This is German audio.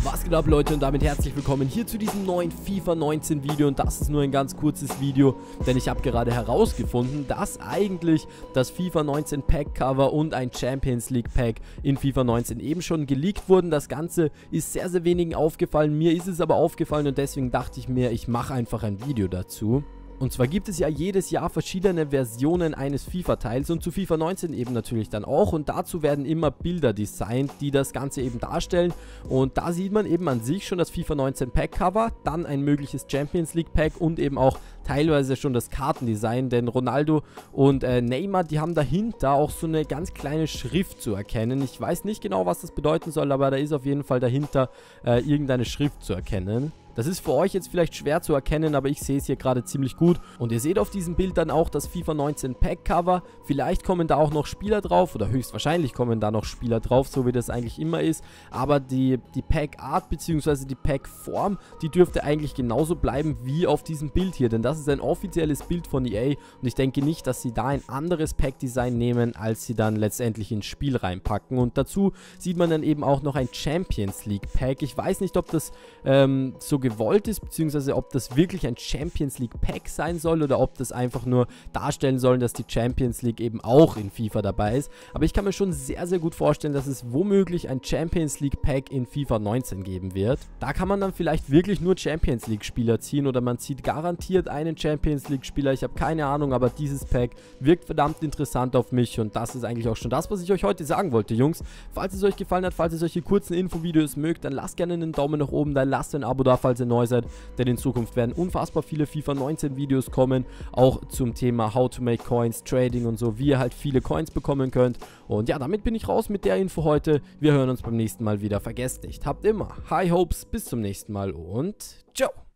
Was geht ab, Leute, und damit herzlich willkommen hier zu diesem neuen FIFA 19 Video. Und das ist nur ein ganz kurzes Video, denn ich habe gerade herausgefunden, dass eigentlich das FIFA 19 Pack Cover und ein Champions League Pack in FIFA 19 eben schon geleakt wurden. Das Ganze ist sehr, sehr wenigen aufgefallen, mir ist es aber aufgefallen und deswegen dachte ich mir, ich mache einfach ein Video dazu. Und zwar gibt es ja jedes Jahr verschiedene Versionen eines FIFA-Teils und zu FIFA 19 eben natürlich dann auch. Und dazu werden immer Bilder designt, die das Ganze eben darstellen. Und da sieht man eben an sich schon das FIFA 19 Pack-Cover, dann ein mögliches Champions League Pack und eben auch teilweise schon das Kartendesign. Denn Ronaldo und Neymar, die haben dahinter auch so eine ganz kleine Schrift zu erkennen. Ich weiß nicht genau, was das bedeuten soll, aber da ist auf jeden Fall dahinter irgendeine Schrift zu erkennen. Das ist für euch jetzt vielleicht schwer zu erkennen, aber ich sehe es hier gerade ziemlich gut. Und ihr seht auf diesem Bild dann auch das FIFA 19 Pack Cover. Vielleicht kommen da auch noch Spieler drauf oder höchstwahrscheinlich kommen da noch Spieler drauf, so wie das eigentlich immer ist. Aber die Pack Art bzw. die Pack Form, die dürfte eigentlich genauso bleiben wie auf diesem Bild hier. Denn das ist ein offizielles Bild von EA und ich denke nicht, dass sie da ein anderes Pack Design nehmen, als sie dann letztendlich ins Spiel reinpacken. Und dazu sieht man dann eben auch noch ein Champions League Pack. Ich weiß nicht, ob das so gewollt ist, beziehungsweise ob das wirklich ein Champions League Pack sein soll oder ob das einfach nur darstellen soll, dass die Champions League eben auch in FIFA dabei ist. Aber ich kann mir schon sehr, sehr gut vorstellen, dass es womöglich ein Champions League Pack in FIFA 19 geben wird. Da kann man dann vielleicht wirklich nur Champions League Spieler ziehen oder man zieht garantiert einen Champions League Spieler. Ich habe keine Ahnung, aber dieses Pack wirkt verdammt interessant auf mich und das ist eigentlich auch schon das, was ich euch heute sagen wollte, Jungs. Falls es euch gefallen hat, falls ihr solche kurzen Infovideos mögt, dann lasst gerne einen Daumen nach oben da, lasst ein Abo da, falls ihr neu seid, denn in Zukunft werden unfassbar viele FIFA 19 Videos kommen, auch zum Thema How to Make Coins, Trading und so, wie ihr halt viele Coins bekommen könnt. Und ja, damit bin ich raus mit der Info heute. Wir hören uns beim nächsten Mal wieder. Vergesst nicht, habt immer High Hopes, bis zum nächsten Mal und ciao!